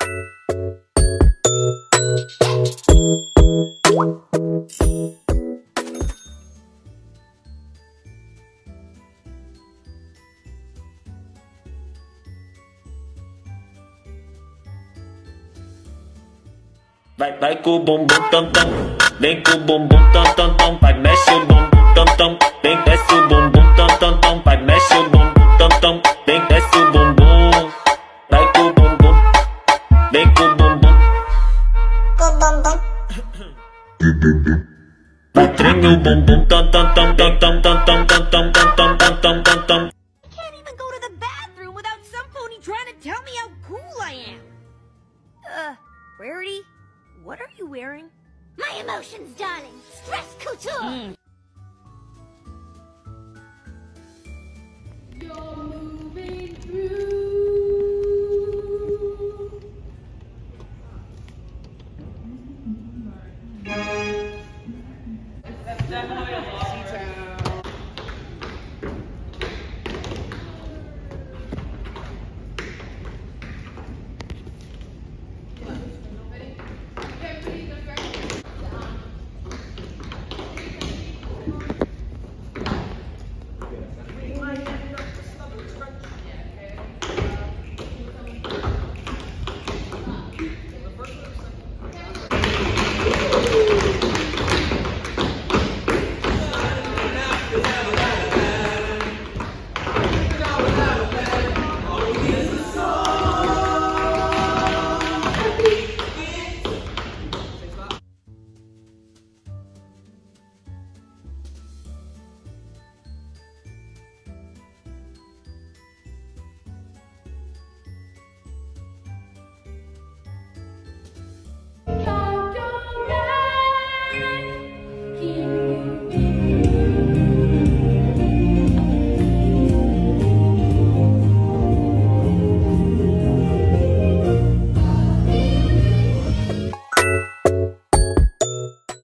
Vai com o bumbum tam tam, vem com o bumbum tam tam tam, vai mexe o bumbum tam tam, vem desce o bumbum tam tam tam, vai mexe o bumbum tam tam, vem desce o bumbum, vai com o bumbum, vem com o bumbum, vai treme o bumbum tam tam tam tam tam tam tam tam tam tam tam tam tam tam. I can't even go to the bathroom without some pony trying to tell me how cool I am. Rarity? What are you wearing? My emotions, darling. Stress couture.